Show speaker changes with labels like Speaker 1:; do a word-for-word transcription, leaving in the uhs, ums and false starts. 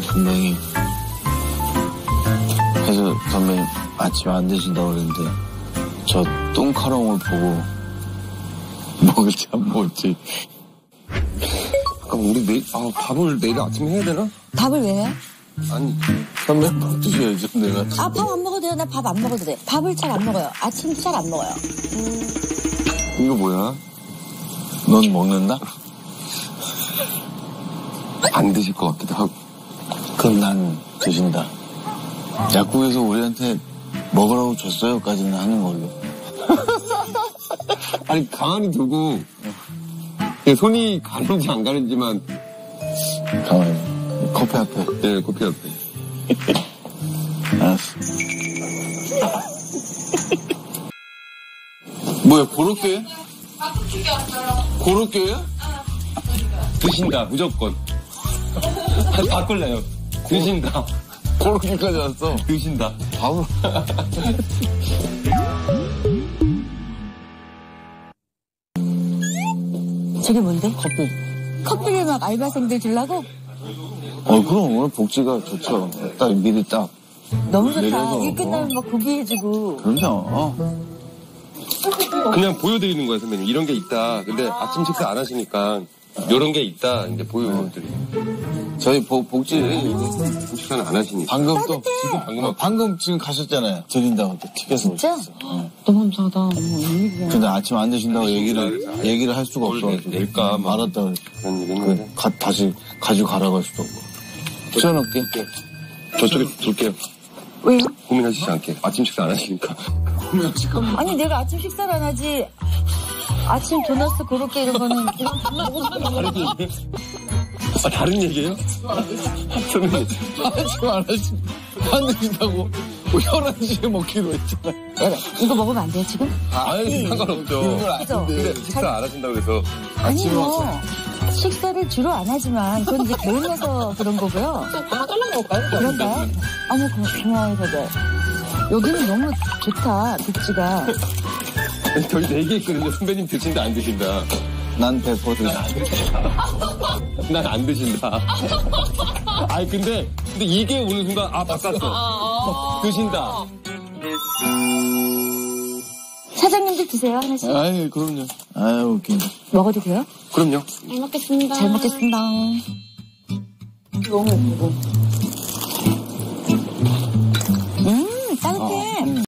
Speaker 1: 분명히 그래서 선배님 아침 안 드신다고 그랬는데 저 똥카롱을 보고 먹을지 안 먹을지.
Speaker 2: 그럼 우리 내일 아, 밥을 내일 아침에 해야 되나?
Speaker 3: 밥을 왜 해?
Speaker 2: 아니
Speaker 1: 선배님 밥 드셔야죠. 내가
Speaker 3: 아, 밥 안 먹어도 돼요? 나 밥 안 먹어도 돼. 밥을 잘 안 먹어요. 아침도 잘 안 먹어요. 음.
Speaker 2: 이거 뭐야?
Speaker 1: 넌 먹는다?
Speaker 2: 안 드실 것 같기도 하고.
Speaker 1: 그럼 난 드신다. 약국에서 우리한테 먹으라고 줬어요까지는 하는 걸로.
Speaker 2: 아니 가만히 두고 그냥 손이 가는지 안 가는지만.
Speaker 1: 가만히 커피 앞에.
Speaker 2: 네, 커피 앞에.
Speaker 1: 알았어. 뭐야, 고로케? 고로케야?
Speaker 2: 드신다, 무조건. 바꿀래요. 드신다.
Speaker 1: 고로케까지 왔어.
Speaker 2: 드신다.
Speaker 1: 밥을.
Speaker 3: 저게 뭔데?
Speaker 1: 커피.
Speaker 3: 커피를 막 알바생들 주려고?
Speaker 1: 어, 그럼 오늘 복지가 좋죠. 딱 미리 딱.
Speaker 3: 너무 좋다.
Speaker 1: 내려서,
Speaker 3: 일 끝나면 막 고기 해주고.
Speaker 1: 그럼요. 어.
Speaker 2: 그냥 보여드리는 거예요, 선배님. 이런 게 있다. 근데 아침 식사 안 하시니까 이런 게 있다. 이제 보여드리고.
Speaker 1: 저희 복, 복지.
Speaker 2: 식사는 안 하시니까.
Speaker 1: 방금 또.
Speaker 2: 지금 방금
Speaker 1: 어, 방금 지금 가셨잖아요. 드린다고 또 티켓을
Speaker 3: 진짜?
Speaker 1: 오셨어. 어.
Speaker 3: 너무 감사하다. 어머, 웬일이야.
Speaker 1: 근데 아침 안 드신다고 얘기를, 얘기를 할 수가 없어가지고.
Speaker 2: 낼까, 뭐.
Speaker 1: 알았다 그랬어.
Speaker 2: 그런 얘기 했는데.
Speaker 1: 그, 가, 다시 가지고 가라고 할 수도 없고. 붙여놓을게.
Speaker 2: 저쪽에 둘게요.
Speaker 3: 왜요?
Speaker 2: 고민하시지 않게. 아침 식사 안 하시니까.
Speaker 3: 아니, 내가 아침 식사를 안 하지. 아침 도넛 고로케 이런 거는 이건 밥만 먹고 싶은
Speaker 2: 다른 얘기예요? 아, 다른 얘기예요? 선배님.
Speaker 1: 아침 안 하시, 안 드신다고. 열한 시에 먹기로 했잖아.
Speaker 3: 야, 이거 먹으면 안 돼요, 지금?
Speaker 2: 아니, 상관없죠.
Speaker 3: 그죠?
Speaker 2: 근데 식사 안 하신다고 해서.
Speaker 3: 아니요. 식사를 주로 안 하지만 그건 이제 배우면서 그런 거고요. 하나 잘라먹을까요? 그럴까요? 어머, 고- 고마워요, 다들. 여기는 너무 좋다, 복지가.
Speaker 2: 저희 네 개 있거든요. 선배님 드신다, 안 드신다.
Speaker 1: 난 백 퍼센트
Speaker 2: 난 안 드신다. 아니, 근데, 근데 이게 오는 순간, 아, 바꿨어. 드신다.
Speaker 3: 사장님들 드세요, 하나씩.
Speaker 1: 아니, 그럼요. 아유, 웃긴다.
Speaker 3: 먹어도 돼요?
Speaker 2: 그럼요.
Speaker 3: 잘 먹겠습니다. 잘 먹겠습니다. 너무 예쁘고.